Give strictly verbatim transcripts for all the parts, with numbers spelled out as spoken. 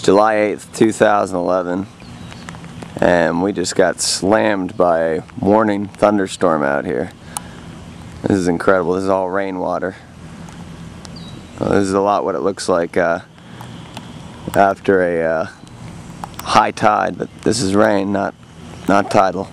July eighth two thousand eleven, and we just got slammed by a warning thunderstorm out here. This is incredible. This is all rainwater. Well, this is a lot what it looks like uh, after a uh, high tide, but this is rain, not not tidal.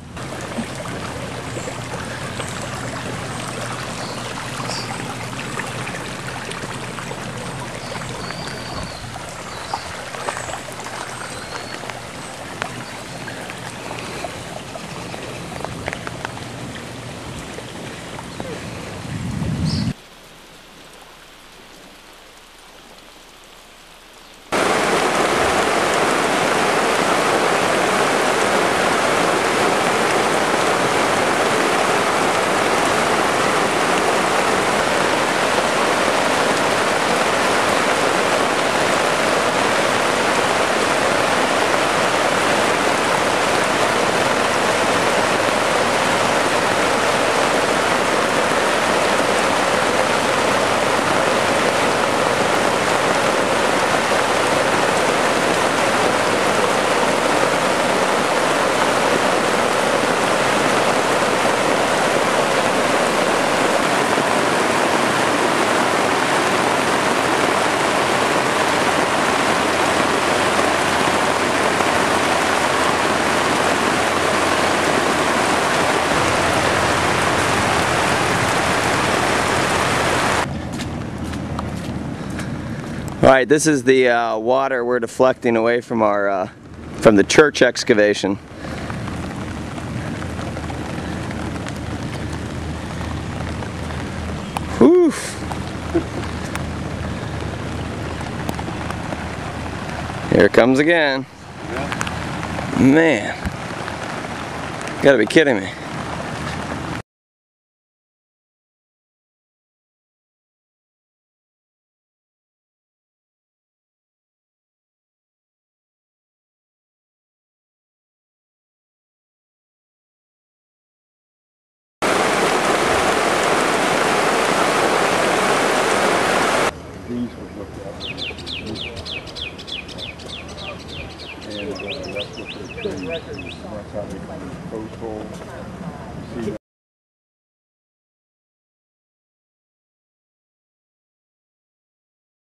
Alright, this is the uh, water we're deflecting away from our uh, from the church excavation. Whew. Here it comes again. Man, you gotta be kidding me. These would look at and uh, that's what they're training. That's how they can use coastal.